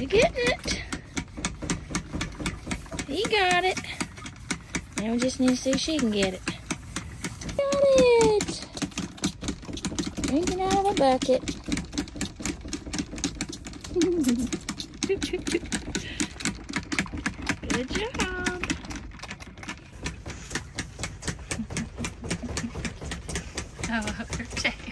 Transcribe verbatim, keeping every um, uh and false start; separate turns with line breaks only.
You getting it? He got it. Now we just need to see if she can get it. Got it! Drinking out of a bucket. Good job. Oh, her tail.